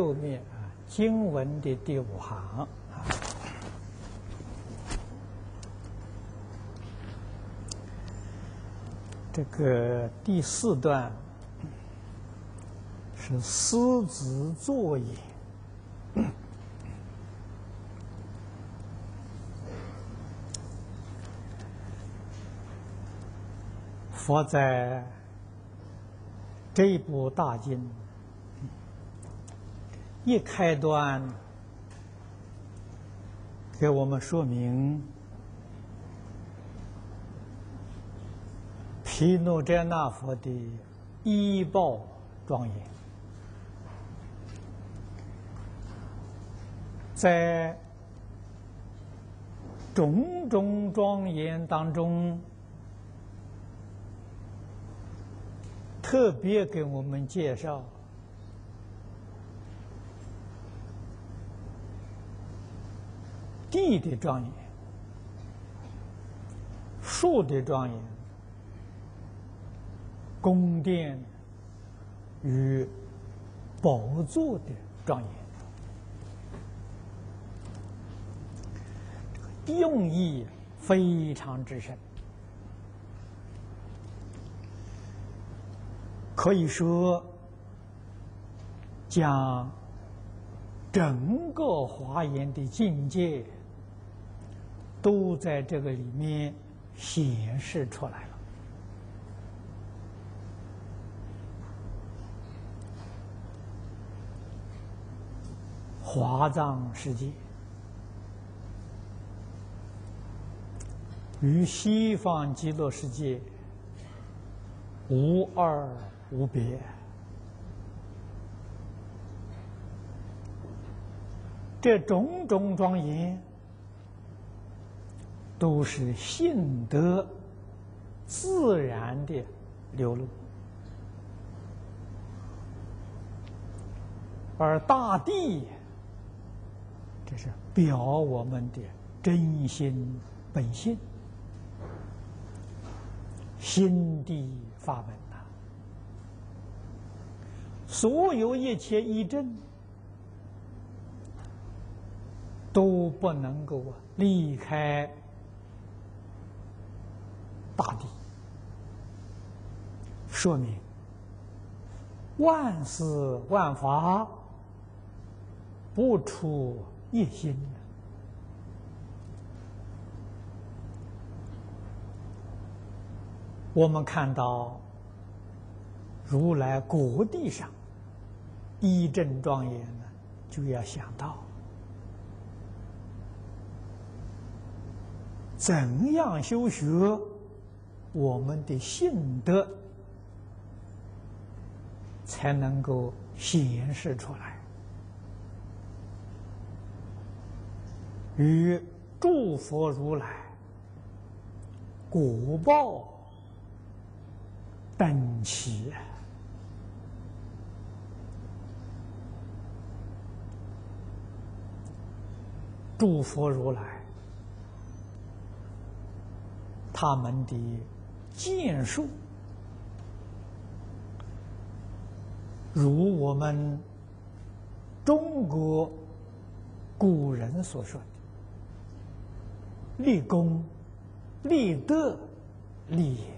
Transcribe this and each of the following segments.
右面经文的第5行这个第4段是思之作也。佛在这部大经一开端给我们说明毗卢遮那佛的依报庄严，在种种庄严当中，特别给我们介绍地的庄严、树的庄严、宫殿与宝座的庄严，用意非常之深，可以说将整个华严的境界都在这个里面显示出来了。华藏世界与西方极乐世界无二无别，这种种庄严都是性德自然的流露，而大地这是表我们的真心本性，心地法门呐，所有一切依正都不能够离开大地，说明万事万法不出一心。我们看到如来果地上依正庄严呢，就要想到怎样修学我们的性德才能够显示出来，与诸佛如来果报等齐。诸佛如来他们的见数，如我们中国古人所说的立功、立德、立言，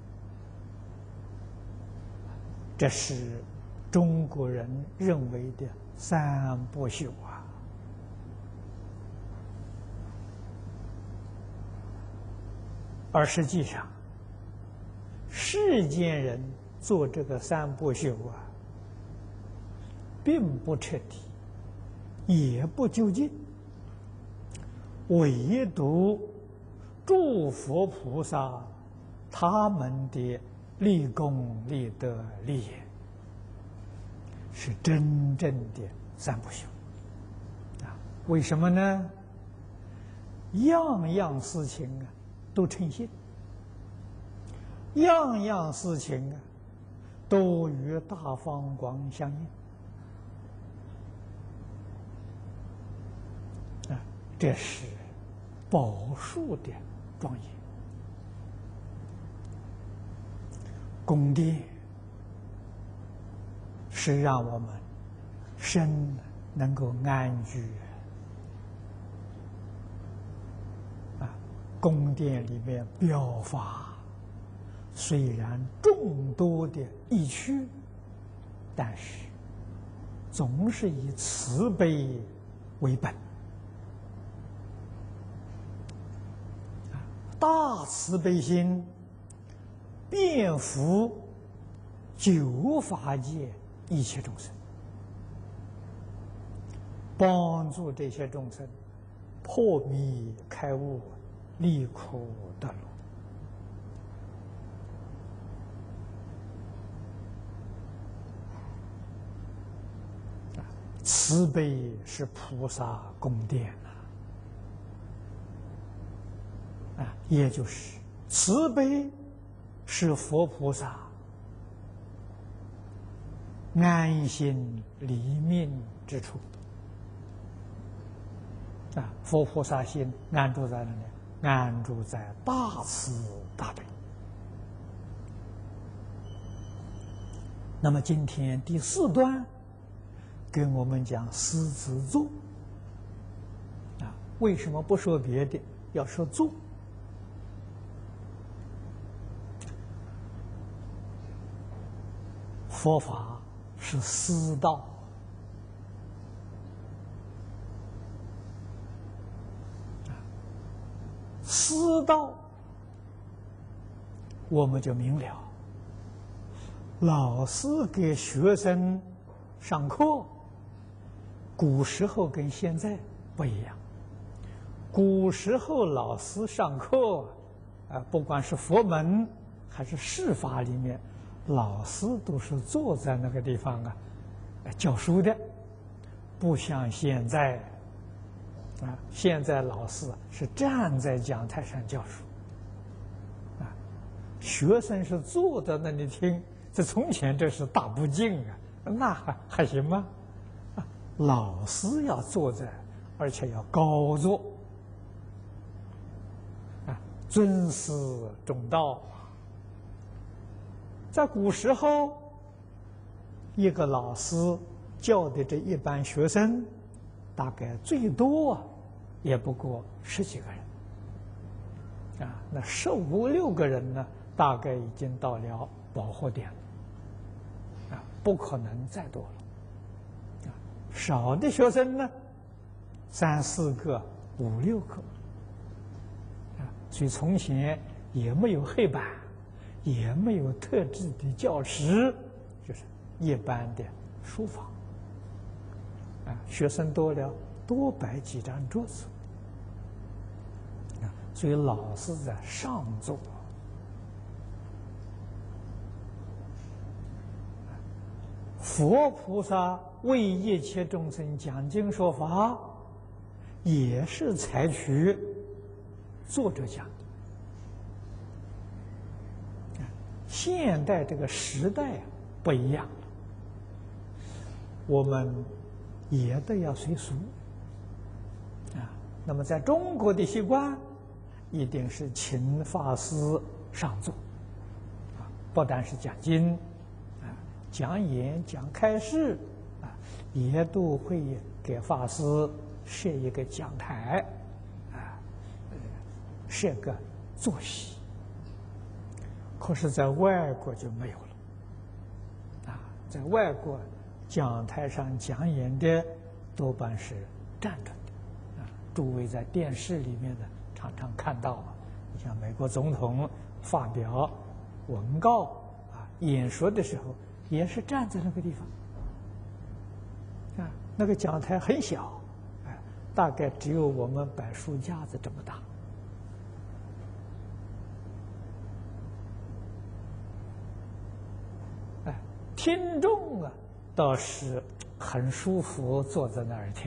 这是中国人认为的三不朽啊。而实际上，世间人做这个三不朽啊，并不彻底，也不究竟，唯独诸佛菩萨他们的立功、立德、立言，是真正的三不朽啊。为什么呢？样样事情啊都称心，样样事情啊都与大方广相应啊，这是宝树的庄严。宫殿是让我们身能够安居。宫殿里面表法，虽然众多的意趣，但是总是以慈悲为本。大慈悲心遍覆九法界一切众生，帮助这些众生破迷开悟，离苦得乐。慈悲是菩萨宫殿也就是慈悲是佛菩萨安心离命之处。佛菩萨心安住在哪里？安住在大慈大悲。那么今天第4段跟我们讲狮子座为什么不说别的，要说座？佛法是师道，师道我们就明了。老师给学生上课，古时候跟现在不一样。古时候老师上课，不管是佛门还是世法里面，老师都是坐在那个地方教书的，不像现在现在老师是站在讲台上教书，学生是坐在那里听。这从前这是大不敬那还行吗？老师要坐在，而且要高坐，尊师重道。在古时候，一个老师教的这一班学生，大概最多也不过10几个人，那15、16个人呢，大概已经到了饱和点了，不可能再多了。少的学生呢，3、4个、5、6个，所以从前也没有黑板。也没有特制的教室，就是一般的书房。学生多了，多摆几张桌子。所以老师在上座。佛菩萨为一切众生讲经说法，也是采取坐着讲。现代这个时代不一样了，我们也得要随俗那么在中国的习惯，一定是请法师上座不单是讲经讲演、讲开示也都会给法师设一个讲台设个坐席。可是，在外国就没有了在外国讲台上讲演的多半是站着的诸位在电视里面呢常常看到像美国总统发表文告演说的时候，也是站在那个地方那个讲台很小大概只有我们摆书架子这么大。听众倒是很舒服，坐在那儿听。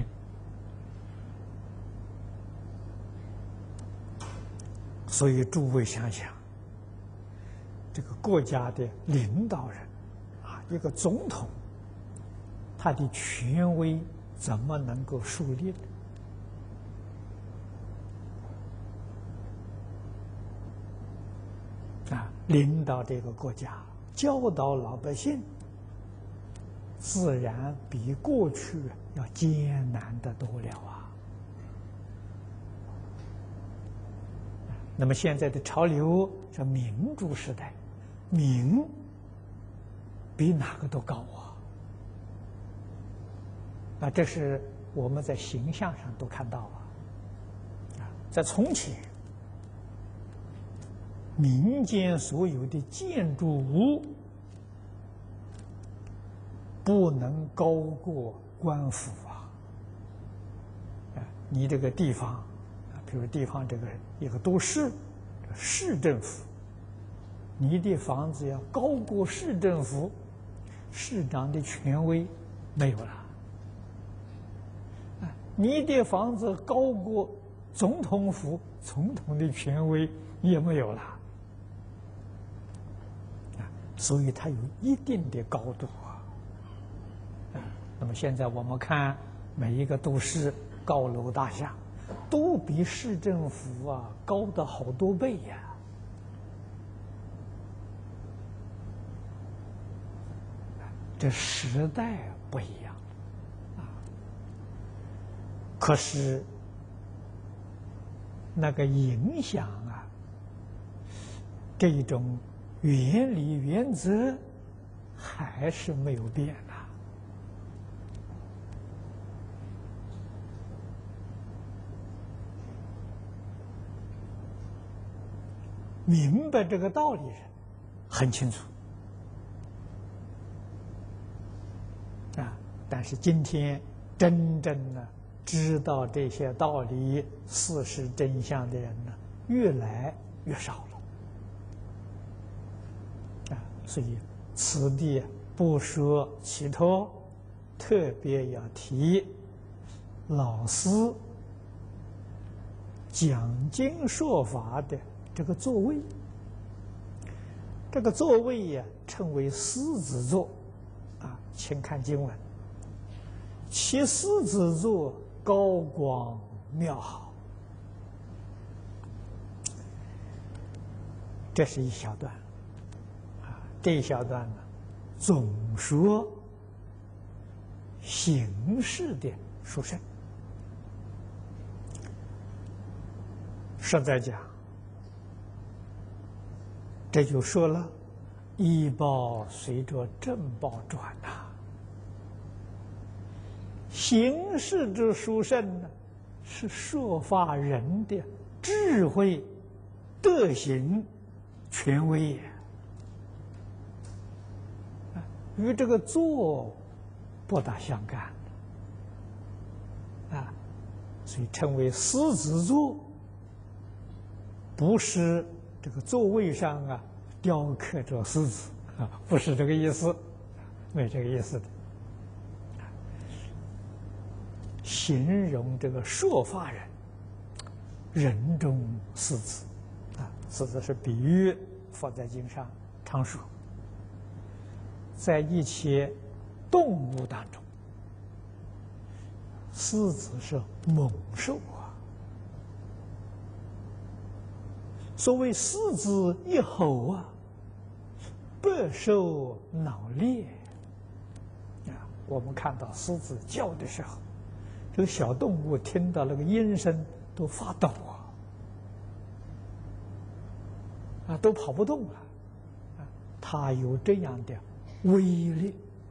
所以诸位想想，这个国家的领导人一个总统，他的权威怎么能够树立领导这个国家，教导老百姓自然比过去要艰难得多了啊。那么现在的潮流是民主时代，民比哪个都高啊！这是我们在形象上都看到在从前，民间所有的建筑物不能高过官府你这个地方比如地方这个一个都市，市政府，你的房子要高过市政府，市长的权威没有了。你的房子高过总统府，总统的权威也没有了。所以它有一定的高度那么现在我们看每一个都市高楼大厦，都比市政府高的好多倍呀。这时代不一样可是那个影响这种原理原则还是没有变明白这个道理人很清楚但是今天真正知道这些道理、事实真相的人越来越少了所以此地不说其他，特别要提老师讲经说法的这个座位。这个座位称为狮子座请看经文，其狮子座高广妙好。这是一小段这一小段总说形式的殊胜。实在讲，这就说了，医报随着正报转形式之殊胜是说法人的智慧、德行、权威与这个坐不大相干所以称为狮子座，不是这个座位上雕刻着狮子不是这个意思，没这个意思的。形容这个说法人人中狮子狮子是比喻，佛在经上常说，在一切动物当中，狮子是猛兽所谓狮子一吼百兽脑裂我们看到狮子叫的时候，这个小动物听到那个音声都发抖都跑不动了它有这样的威力。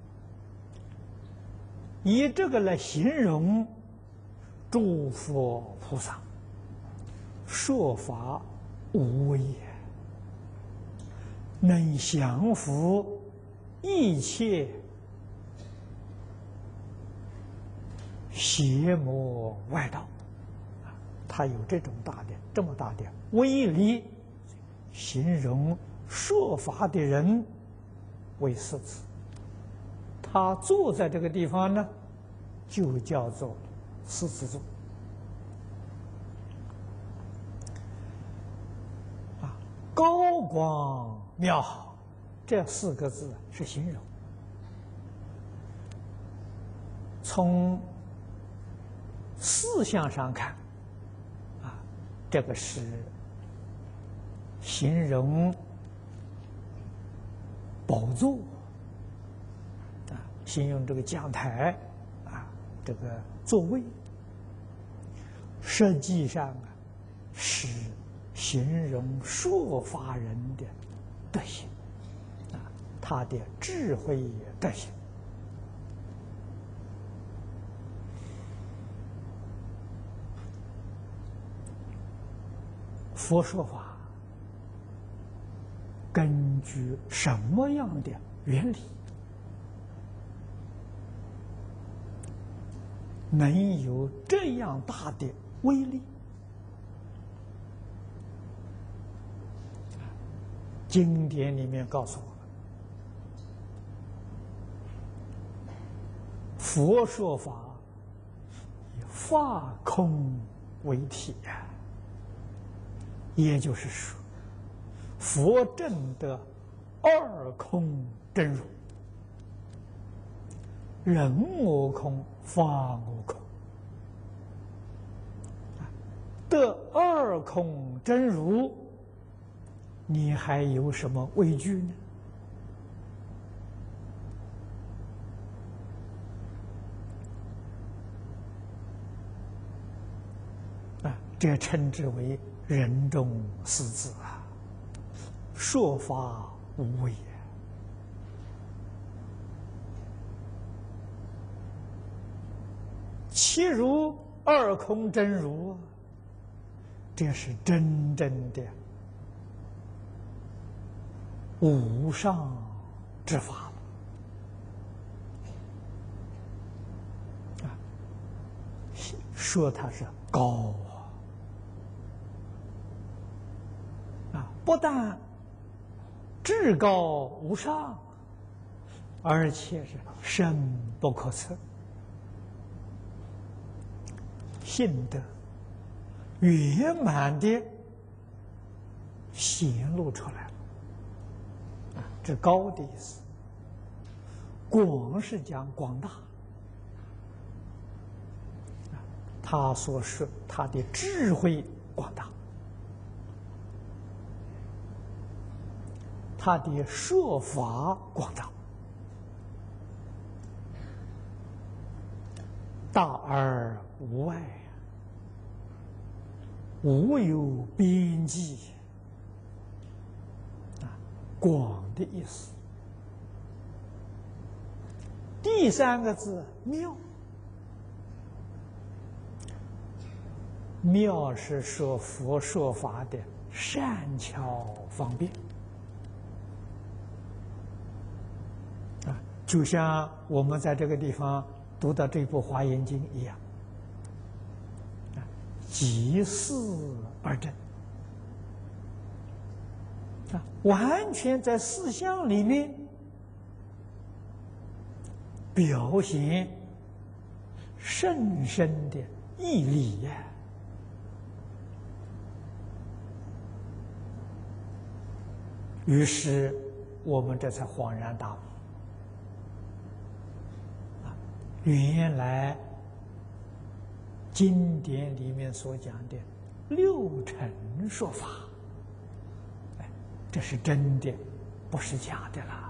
以这个来形容诸佛菩萨说法无畏能降伏一切邪魔外道他有这么大的威力，形容说法的人为狮子。他坐在这个地方呢，就叫做狮子座高广妙好，这4个字是形容。从思想上看这个是形容宝座形容这个讲台啊，这个座位，实际上啊是形容说法人的德行啊，他的智慧德行。佛说法根据什么样的原理能有这样大的威力？经典里面告诉我们，佛说法以法空为体呀，也就是说，佛证得二空真如，人我空，法我空。得二空真如，你还有什么畏惧呢？啊，这称之为人中识字啊，说法无畏。其如二空真如啊，这是真正的无上之法了啊！说它是高啊，不但至高无上，而且是深不可测，性德圆满的显露出来了啊！这高的意思，广是讲广大啊，他所说他的智慧广大，他的说法广大，大而无外，无有边际啊，广的意思。第三个字妙，妙是说佛说法的善巧方便啊，就像我们在这个地方读到这部《华严经》一样。即事而证啊，完全在思想里面表现甚深的义理呀。于是我们这才恍然大悟啊，原来经典里面所讲的六尘说法，哎，这是真的，不是假的啦。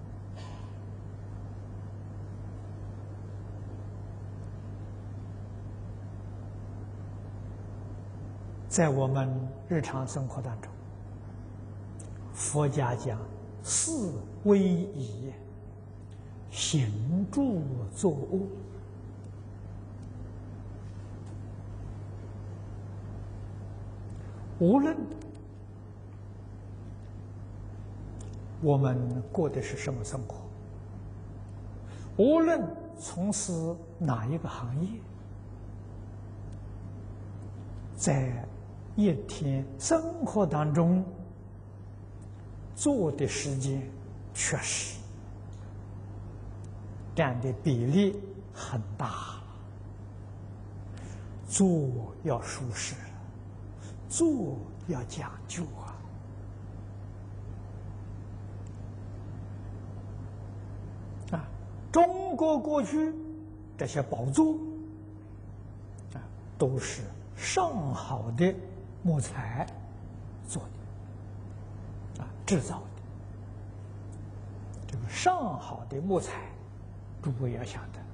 在我们日常生活当中，佛家讲四威仪，行住坐卧。无论我们过的是什么生活，无论从事哪一个行业，在一天生活当中做的时间确实占的比例很大，做要舒适，做要讲究啊！中国过去这些宝座啊，都是上好的木材做的啊，制造的。这个上好的木材诸位要晓得，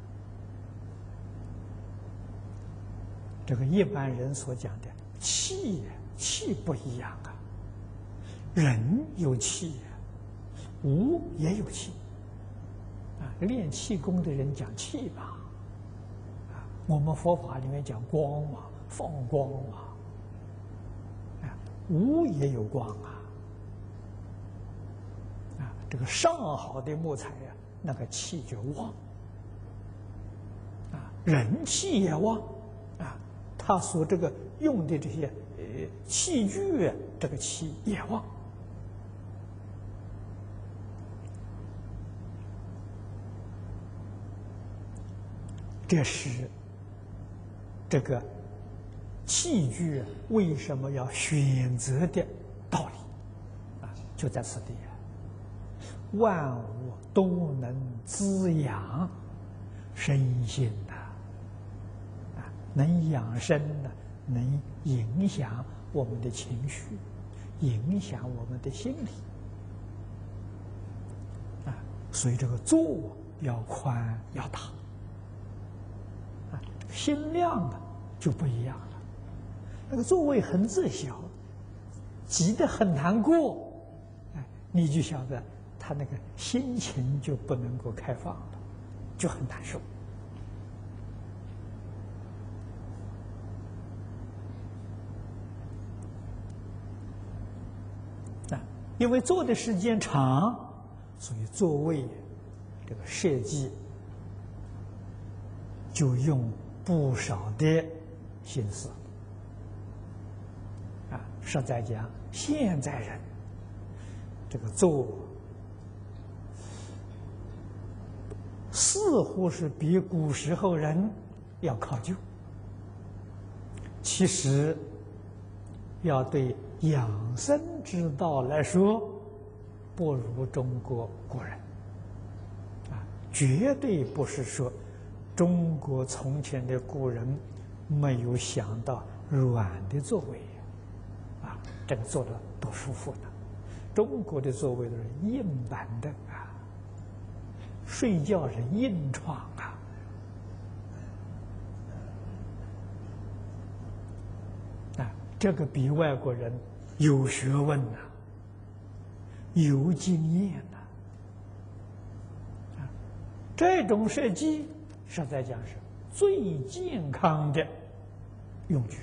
这个一般人所讲的气不一样啊，人有气，无也有气啊。练气功的人讲气嘛，啊，我们佛法里面讲光嘛，放光嘛，啊，无也有光啊。啊，这个上好的木材呀，那个气就旺啊，人气也旺啊，他所这个用的这些器具，这个气也旺。这是这个器具为什么要选择的道理啊，就在此地。万物都能滋养身心呐，啊，能养生呢，能影响我们的情绪，影响我们的心理，啊，所以这个座要宽要大，啊，心量啊就不一样了。那个座位很窄小，挤得很难过，哎，你就晓得。他那个心情就不能够开放了，就很难受。啊，因为坐的时间长，所以座位这个设计就用不少的心思。啊，实在讲，现在人这个坐。似乎是比古时候人要考究，其实要对养生之道来说，不如中国古人，啊，绝对不是说中国从前的古人没有想到软的座位，啊，这个坐的多舒服呢。中国的座位都是硬板凳啊。睡觉是硬床啊，啊，这个比外国人有学问呐，有经验呐，啊，这种设计实在讲是最健康的用具。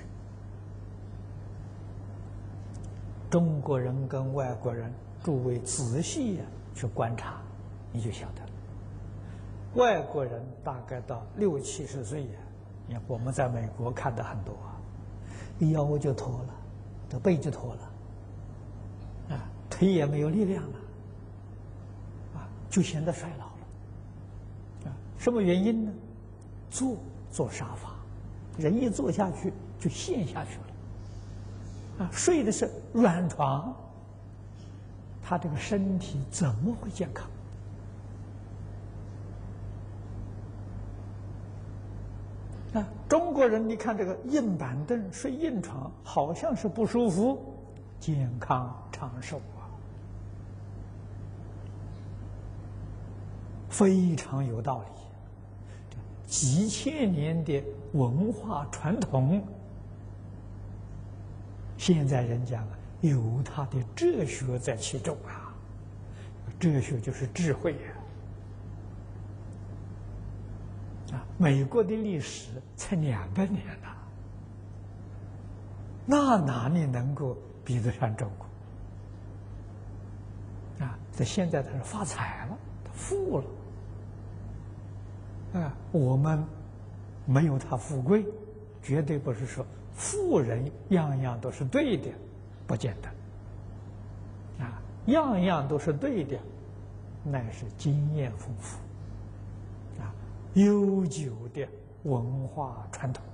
中国人跟外国人，诸位仔细去观察，你就晓得。外国人大概到60、70岁呀，你看我们在美国看的很多啊，腰就驼了，这背就驼了，啊，腿也没有力量了，啊，就显得衰老了，啊，什么原因呢？坐沙发，人一坐下去就陷下去了，啊，睡的是软床，他这个身体怎么会健康？啊，中国人，你看这个硬板凳睡硬床，好像是不舒服，健康长寿啊，非常有道理。几千年的文化传统，现在人讲啊，有他的哲学在其中啊，哲学就是智慧呀。啊，美国的历史才200年呐，那哪里能够比得上中国？啊，在现在他是发财了，他富了，啊，我们没有他富贵，绝对不是说富人样样都是对的，不见得，啊，样样都是对的，那是经验丰富。悠久的文化传统，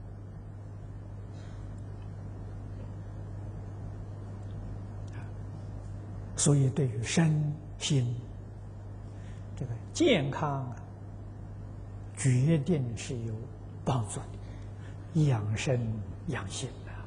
所以对于身心这个健康啊，决定是有帮助的，养生养心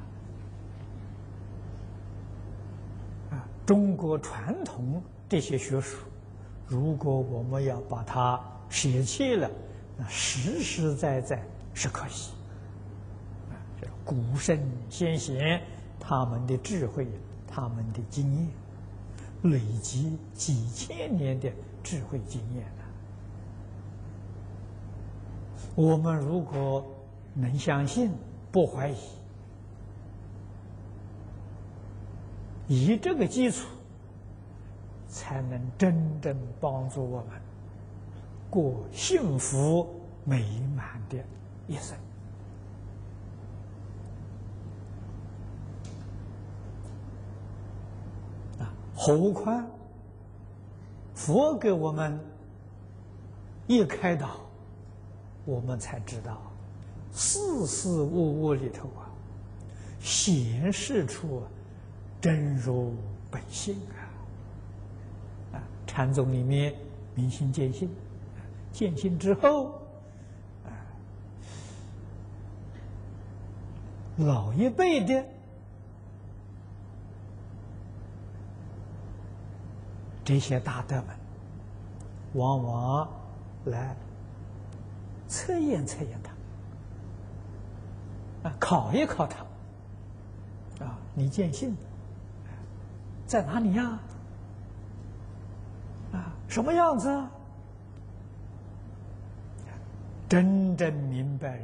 的。中国传统这些学术，如果我们要把它舍弃了，那实实在在是可惜。这古圣先贤他们的智慧，他们的经验，累积几千年的智慧经验呢。我们如果能相信，不怀疑，以这个基础，才能真正帮助我们过幸福美满的一生。何况佛给我们一开导，我们才知道事事物物里头显示出真如本性禅宗里面明心见性，见性之后，老一辈的这些大德们，往往来测验测验他，考一考他，你见性在哪里呀？什么样子啊？真正明白人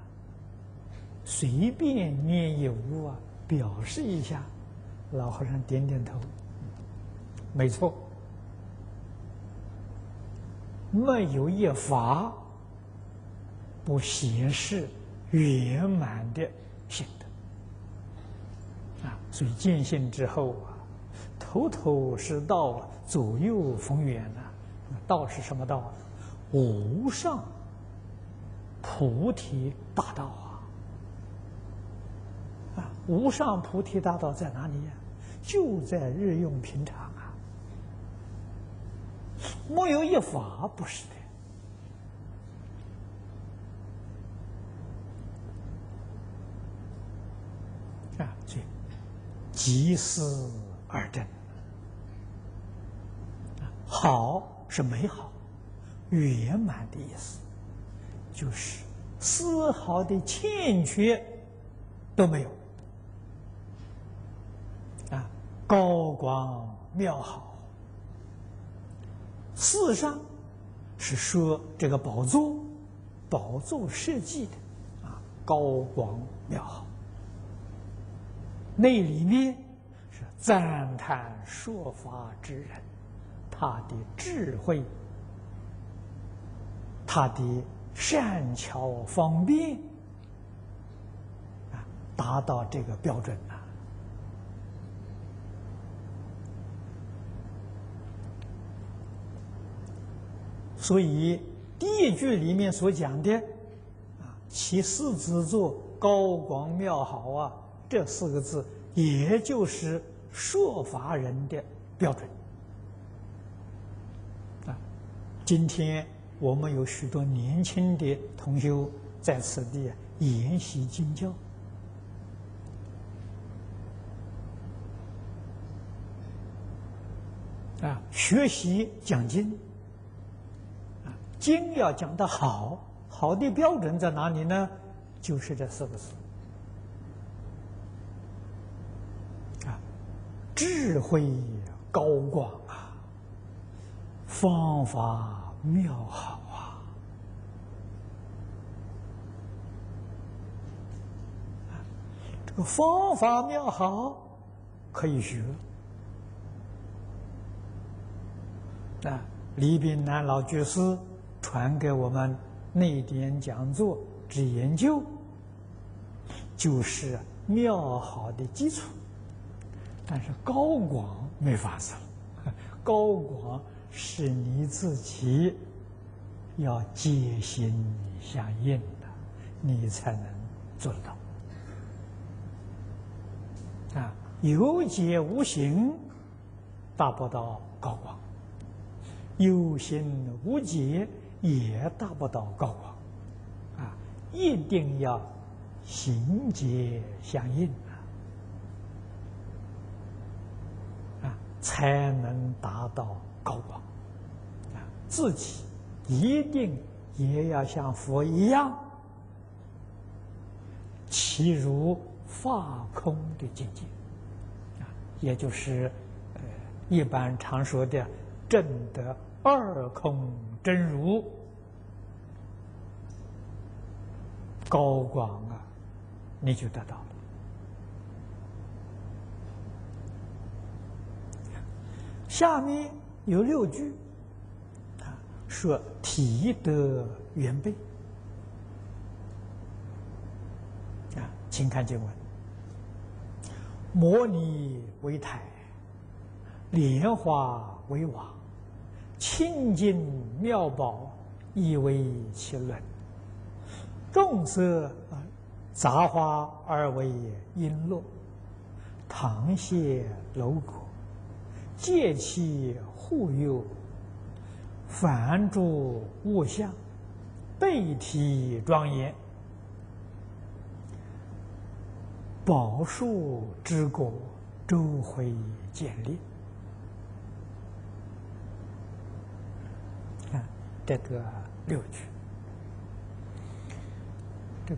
随便念一无表示一下，老和尚点点头，没错，没有一法不显示圆满的性德所以见性之后头头是道左右逢源道是什么道？无上菩提大道无上菩提大道在哪里呀？就在日用平常没有一法不是的所以即是二真。好是美好、圆满的意思，就是丝毫的欠缺都没有高广妙好。事实上是说这个宝座设计的高广妙好，那里面是赞叹说法之人，他的智慧，他的善巧方便达到这个标准所以第一句里面所讲的其四之作高广妙好这四个字，也就是说法人的标准今天我们有许多年轻的同修在此地研习经教学习讲经经要讲得好，好的标准在哪里呢？就是这四个字智慧高广方法妙好这个方法妙好可以学李炳南老居士传给我们内典讲座之研究，就是妙好的基础。但是高广没法子了，高广是你自己要戒心相应的，你才能做得到。有戒无行达不到高广，有行无戒也达不到高广一定要行戒相应才能达到高广自己一定也要像佛一样，其如法空的境界，也就是一般常说的证得二空真如，高广啊，你就得到了。下面有6句说体得圆备请看经文：摩尼为台，莲花为瓦，清净妙宝亦为其轮。众色杂花而为璎珞，堂榭楼阁，戒其护佑，梵诸物象，备体庄严。宝树之果，周回建立。看这个6句，这个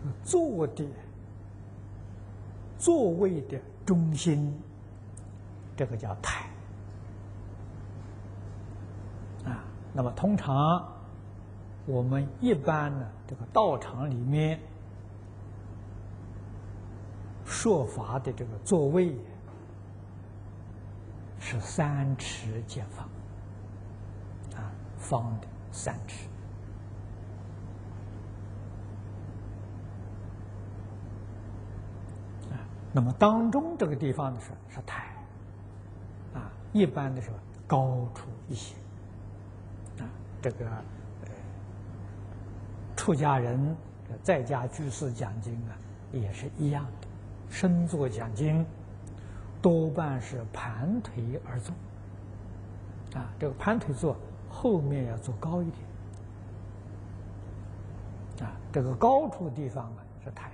座位的中心，这个叫台那么通常我们一般呢，这个道场里面说法的这个座位是3尺见方方的3尺。那么当中这个地方呢是台一般的说高出一些这个出家人在家居士讲经也是一样的，身坐讲经多半是盘腿而坐这个盘腿坐后面要坐高一点这个高处地方是台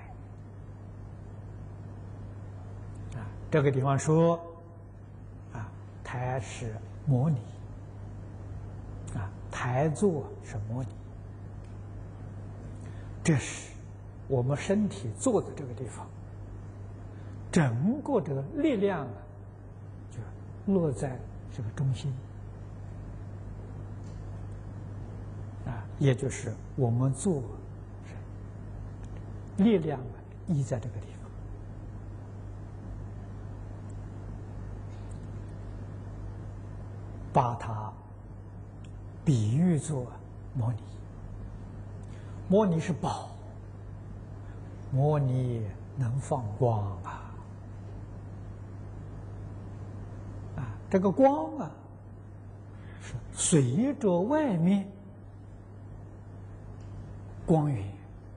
这个地方说台是摩尼台座是摩尼，这是我们身体坐的这个地方，整个这个力量就落在这个中心也就是我们坐力量依在这个地方。把它比喻作摩尼，摩尼是宝，摩尼能放光这个光是随着外面光源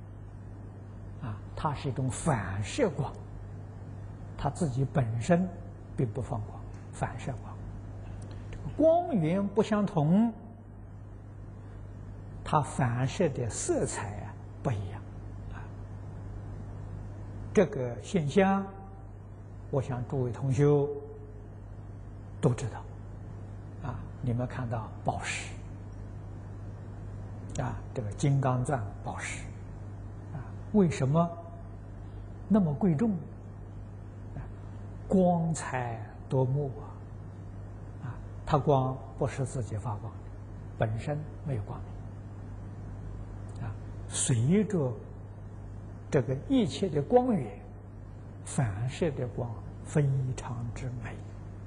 它是一种反射光，它自己本身并不放光，反射光。光源不相同，它反射的色彩不一样这个现象，我想诸位同修都知道你们看到宝石这个金刚钻宝石为什么那么贵重？光彩夺目它光不是自己发光的，本身没有光明随着这个一切的光源反射的光非常之美。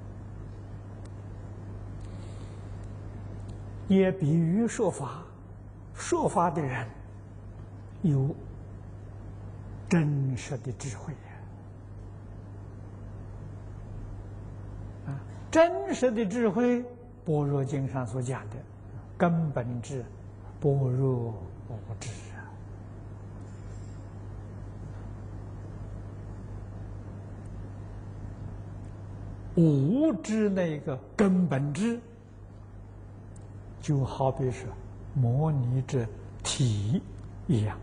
也比喻说法的人有真实的智慧真实的智慧，般若经上所讲的根本智，般若无智无知那个根本智，就好比是摩尼之体一样，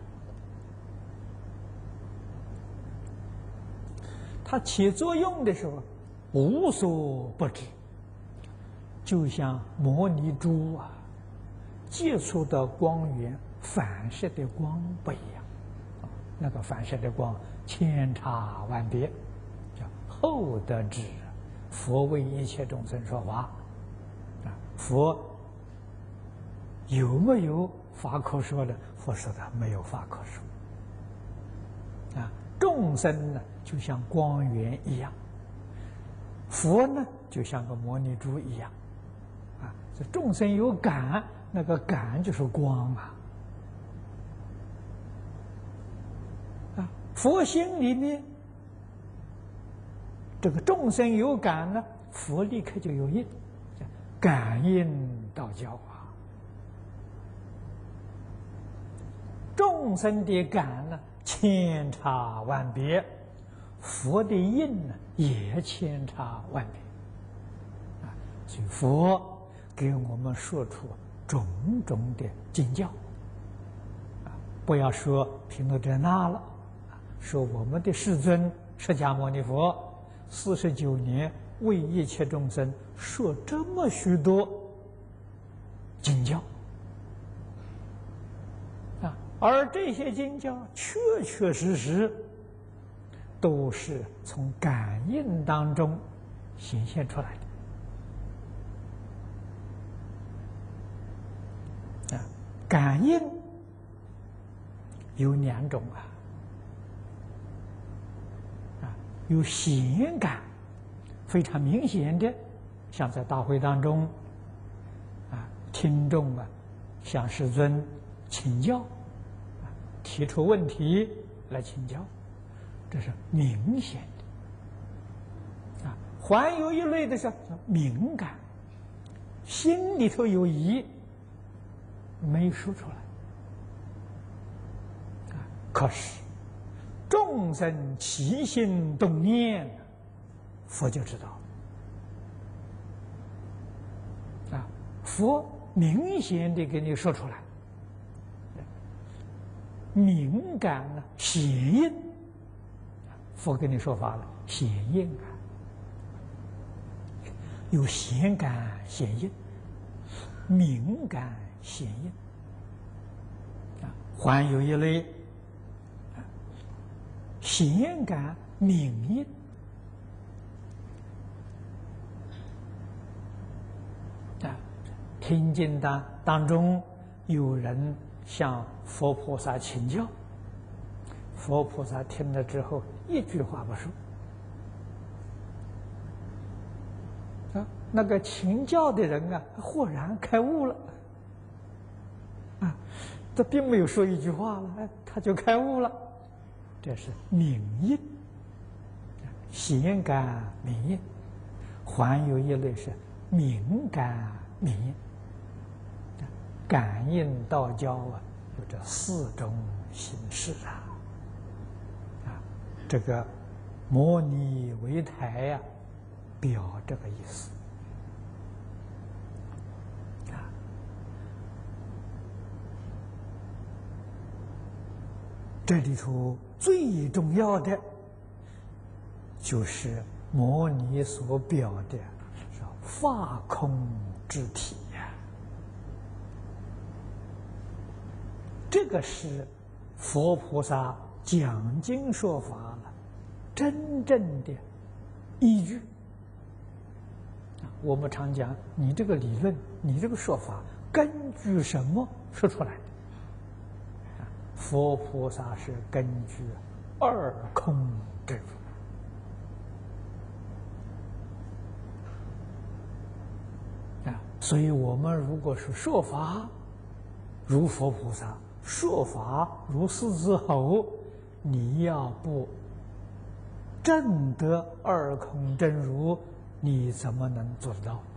它起作用的时候无所不知，就像摩尼珠接触到光源反射的光不一样，那个反射的光千差万别，叫厚德智。佛为一切众生说法，佛有没有法可说的？佛说的没有法可说。众生呢，就像光源一样，佛呢，就像个摩尼珠一样，这众生有感，那个感就是光佛心里面，这个众生有感呢，佛立刻就有应，感应道交众生的感呢，千差万别，佛的应呢也千差万别，所以佛给我们说出种种的经教，不要说毗卢遮那了，说我们的世尊释迦牟尼佛49年为一切众生说这么许多经教。而这些经教确确实实都是从感应当中显现出来的。感应有2种有显感，非常明显的，像在大会当中听众向世尊请教。提出问题来请教，这是明显的。还有一类的是敏感，心里头有疑，没说出来。可是众生起心动念，佛就知道。佛明显的给你说出来。敏感呢，显应，佛跟你说法了，显应有显感显应，敏感显应还有一类显感敏应听经当中有人向佛菩萨请教，佛菩萨听了之后一句话不说。那个请教的人豁然开悟了。这并没有说一句话了，他就开悟了。这是敏应，显感敏应，还有一类是敏感敏应。感应道交有这4种形式这个摩尼维台表这个意思这里头最重要的就是摩尼所表的是法空之体这个是佛菩萨讲经说法了真正的依据。我们常讲，你这个理论，你这个说法，根据什么说出来的？佛菩萨是根据2空之如。所以我们如果是说法如佛菩萨，说法如狮子吼，你要不证得2空真如，你怎么能做得到？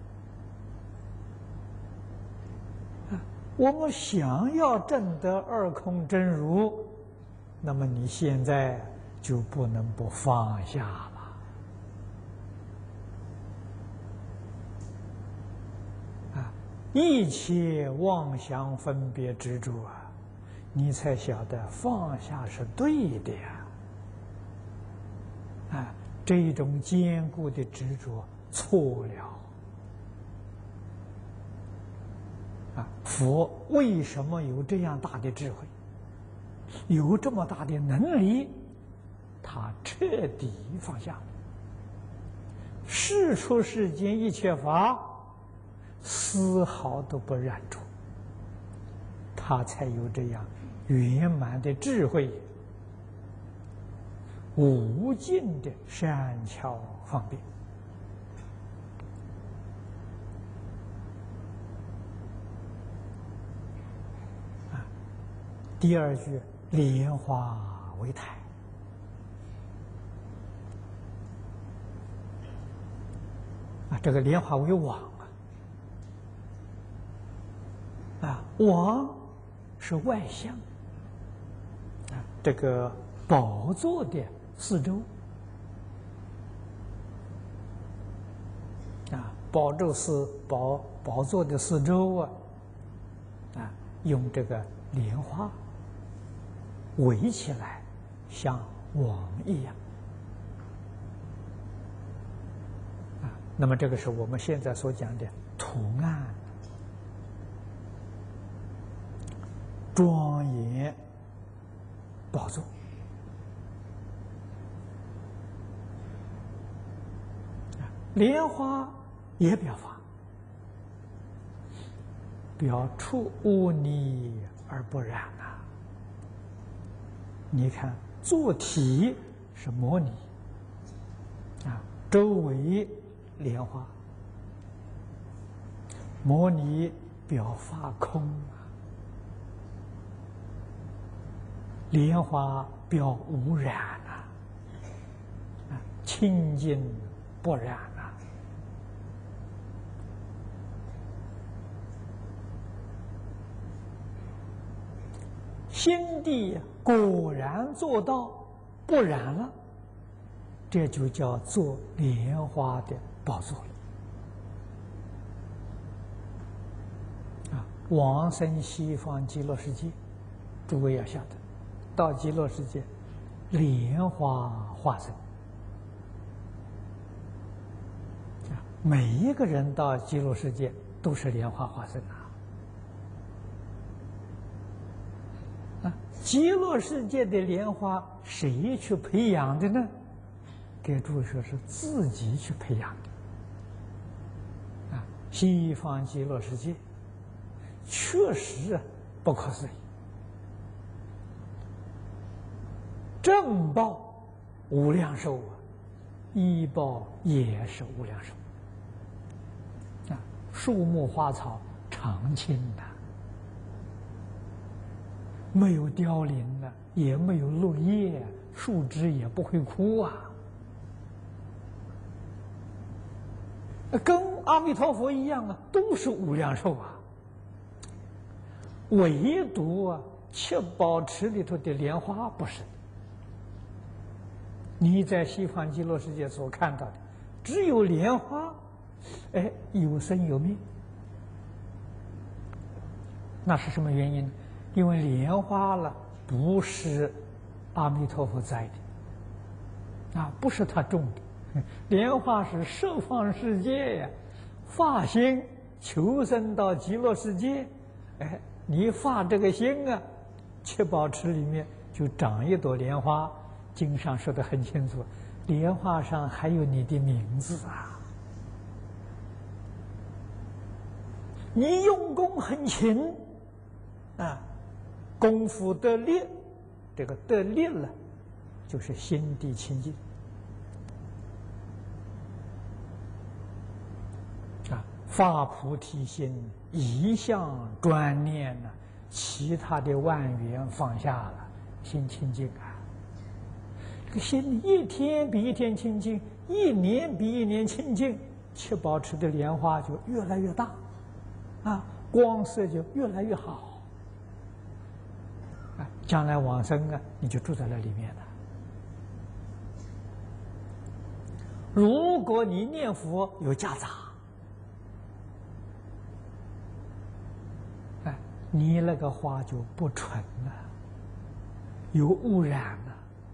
我们想要证得2空真如，那么你现在就不能不放下了。一切妄想分别执着你才晓得放下是对的这一种坚固的执着错了佛为什么有这样大的智慧，有这么大的能力？他彻底放下世出世间一切法，丝毫都不染着，他才有这样圆满的智慧，无尽的善巧方便。第二句，莲花为台。这个莲花为网网是外相这个宝座的四周宝座的四周用这个莲花围起来，像网一样。那么这个是我们现在所讲的图案，庄严宝座。莲花也表法，表出污泥而不染你看，座体是摩尼周围莲花，摩尼表法空莲花表无染清净不染心地果然做到不染了，这就叫做莲花的宝座了往生西方极乐世界，诸位要晓得，到极乐世界莲花化身每一个人到极乐世界都是莲花化身极乐世界的莲花谁去培养的呢？给诸位说是自己去培养的西方极乐世界确实不可思议，正报无量寿依报也是无量寿树木花草常青的，没有凋零也没有落叶，树枝也不会枯跟阿弥陀佛一样都是无量寿唯独七宝池里头的莲花不是。你在西方极乐世界所看到的，只有莲花，有生有灭。那是什么原因？因为莲花不是阿弥陀佛栽的，不是他种的。莲花是十方世界发心求生到极乐世界，你发这个心七宝池里面就长一朵莲花。经上说得很清楚，莲花上还有你的名字你用功很勤功夫得力，这个得力了，就是心地清净发菩提心，一向专念其他的万缘放下了，心清净这个心一天比一天清净，一年比一年清净，七宝池的莲花就越来越大光色就越来越好将来往生你就住在那里面了。如果你念佛有夹杂你那个花就不纯了，有污染了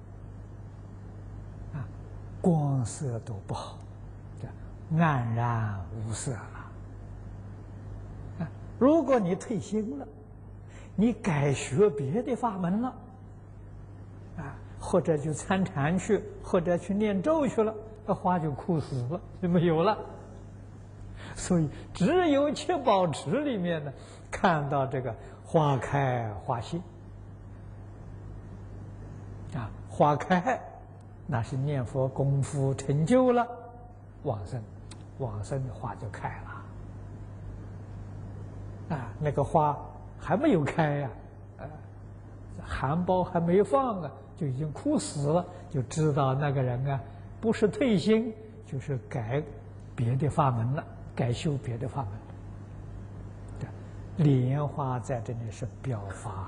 光色都不好，黯然无色了如果你退心了，你改学别的法门了，啊，或者就参禅去，或者去念咒去了，那花就枯死了，就没有了。所以只有七宝池里面呢，看到这个花开花谢。啊，花开那是念佛功夫成就了，往生，往生的花就开了。啊，那个花还没有开呀，含苞还没放啊，就已经枯死了，就知道那个人啊，不是退心，就是改别的法门了，改修别的法门了。莲花在这里是表法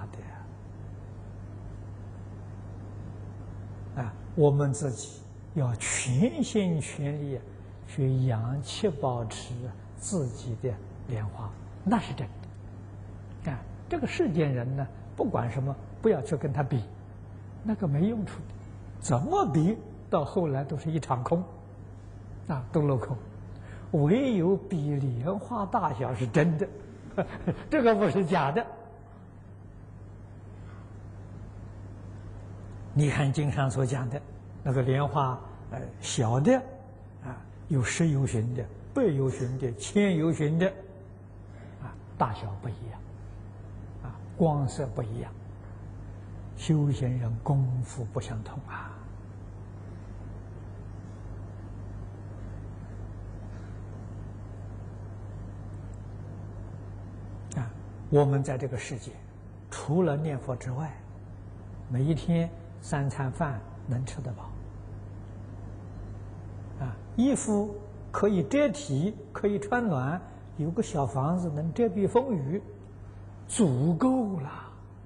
的啊，我们自己要全心全力去养七宝池自己的莲花，那是真的。啊，这个世间人呢，不管什么，不要去跟他比，那个没用处的，怎么比到后来都是一场空，啊，都落空。唯有比莲花大小是真的，这个不是假的。你看经上所讲的那个莲花，小的啊，有10由旬的、100由旬的、1000由旬的，啊，大小不一样，啊，光色不一样，修行人功夫不相同啊。我们在这个世界，除了念佛之外，每一天3餐饭能吃得饱，啊，衣服可以遮体，可以穿暖，有个小房子能遮蔽风雨，足够了。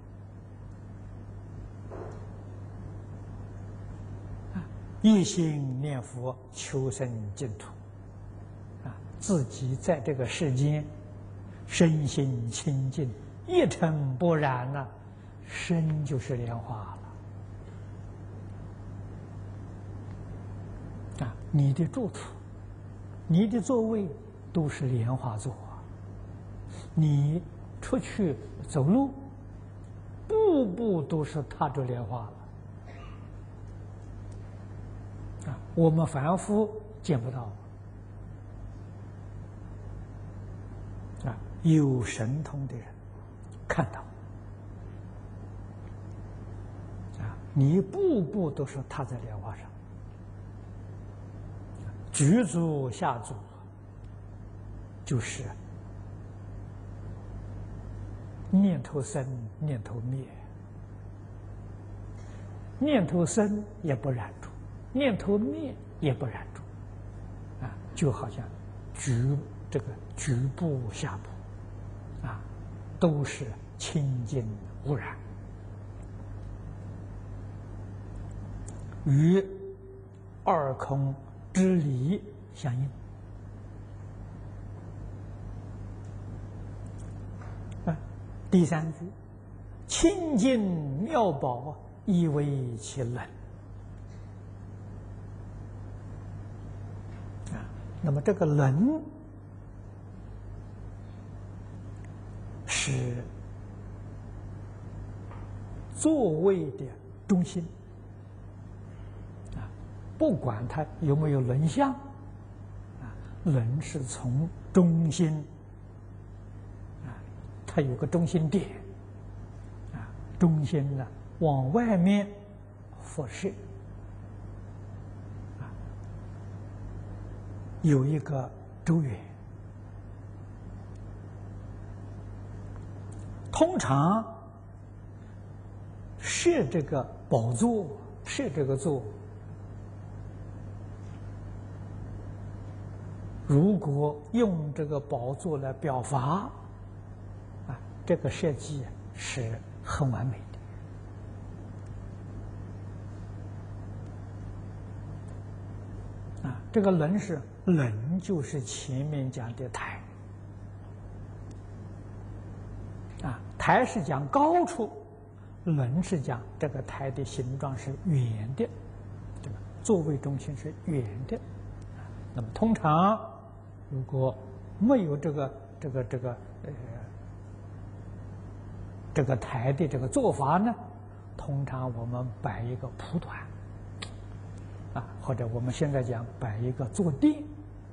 一心念佛，求生净土，啊，自己在这个世间身心清净，一尘不染呐，身就是莲花了。啊，你的住处，你的座位都是莲花座。你出去走路，步步都是踏着莲花了。啊，我们凡夫见不到。啊，有神通的人看到。啊，你步步都是踏在莲花上，举足下足就是念头生，念头灭，念头生也不染住，念头灭也不染住，啊，就好像这个局部下部，啊，都是清净无染，与二空之理相应。啊，第3句，清净妙宝，亦为其冷。啊，那么这个冷是座位的中心。啊，不管它有没有轮相，啊，轮是从中心，啊，它有个中心点，啊，中心呢往外面辐射，啊，有一个周圆。通常设这个宝座，设这个座，如果用这个宝座来表法，啊，这个设计是很完美的。啊，这个轮是轮，就是前面讲的台。啊，台是讲高处，轮是讲这个台的形状是圆的，对吧？座位中心是圆的。那么通常如果没有这个这个台的这个做法呢，通常我们摆一个蒲团，或者我们现在讲摆一个坐垫，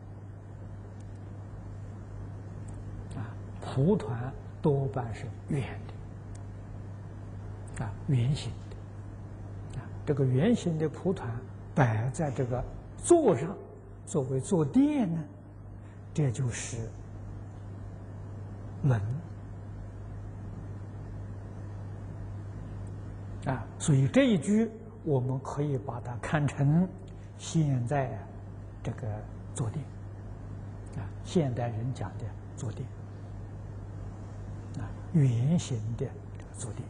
蒲团多半是圆的，圆形的，这个圆形的蒲团摆在这个座上，作为坐垫呢，这就是轮。所以这一句我们可以把它看成现在这个坐垫，现代人讲的坐垫，圆形的这个坐垫。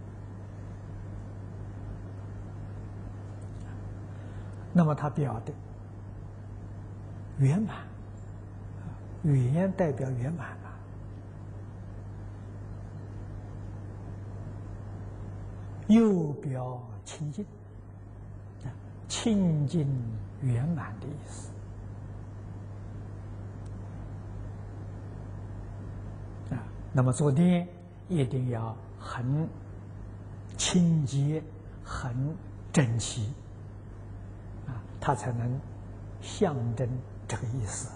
那么它表的圆满，圆代表圆满。又表清净，清净圆满的意思。那么坐垫一定要很清洁、很整齐，它才能象征这个意思。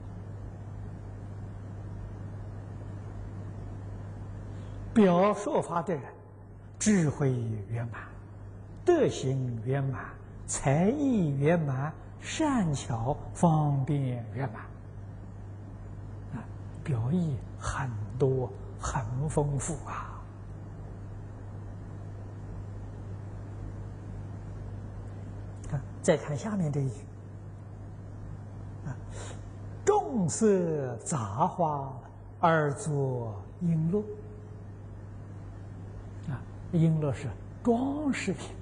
表说法的人，智慧圆满，德行圆满，才艺圆满，善巧方便圆满，表意很多，很丰富啊。再看下面这一句，众色杂花而作璎珞。璎珞是装饰品，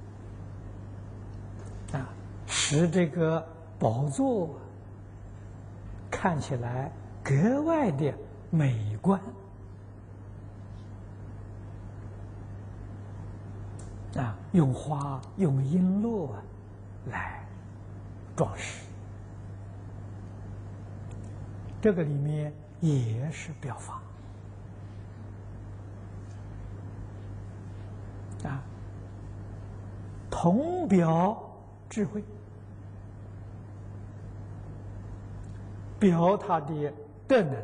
使这个宝座看起来格外的美观，用花用璎珞来装饰，这个里面也是表法。同表智慧，表他的德能，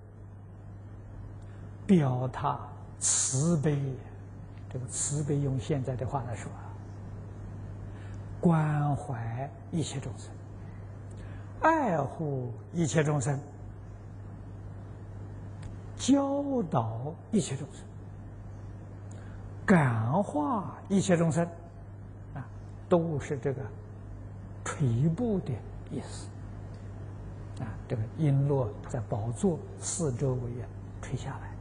表他慈悲。这个慈悲用现在的话来说，关怀一切众生，爱护一切众生，教导一切众生，感化一切众生，都是这个垂布的意思。这个璎珞在宝座四周围垂下来。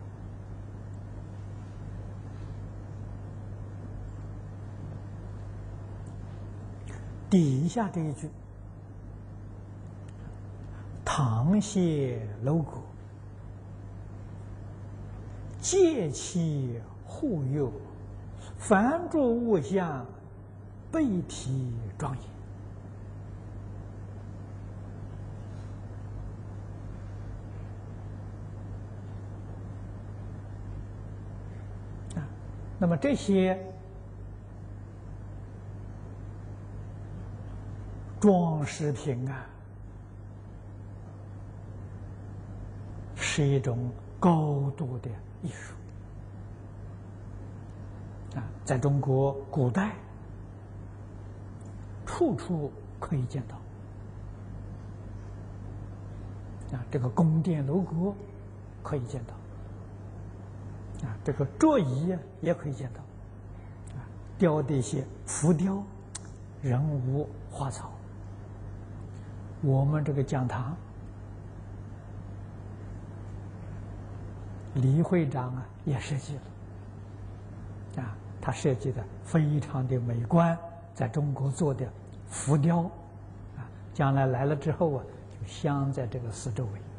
底下这一句，堂榭楼阁，戒其护佑，凡诸物象，备体庄严。那么这些装饰品是一种高度的艺术在中国古代处处可以见到这个宫殿楼阁可以见到这个桌椅也可以见到雕的一些浮雕、人物、花草。我们这个讲堂，李会长也设计了他设计的非常的美观，在中国做的浮雕将来来了之后就镶在这个四周围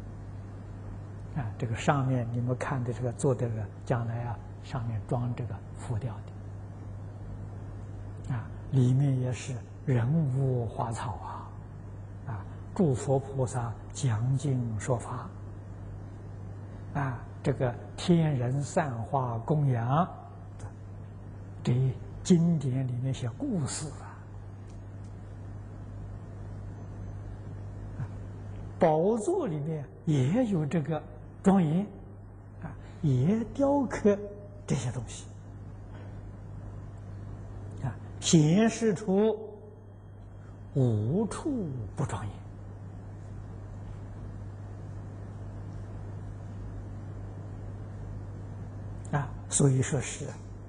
这个上面你们看的这个做的这个，将来上面装这个浮雕的里面也是人物花草诸佛菩萨讲经说法这个天人散花供养，这经典里面写故事啊，宝座里面也有这个庄严啊，也雕刻这些东西啊，显示出无处不庄严。啊，所以说是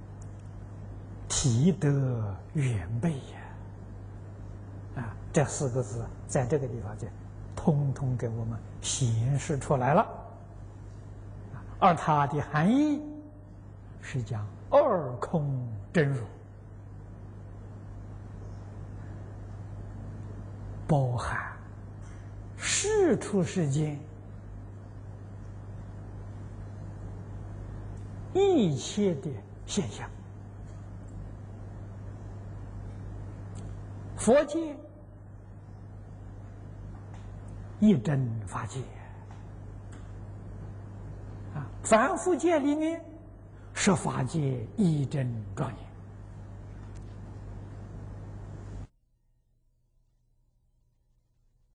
体得远备呀！啊，这4个字在这个地方就通通给我们显示出来了。而它的含义是讲二空真如，包含世出世间一切的现象，佛界一真法界啊，凡夫界里面是法界一真庄严。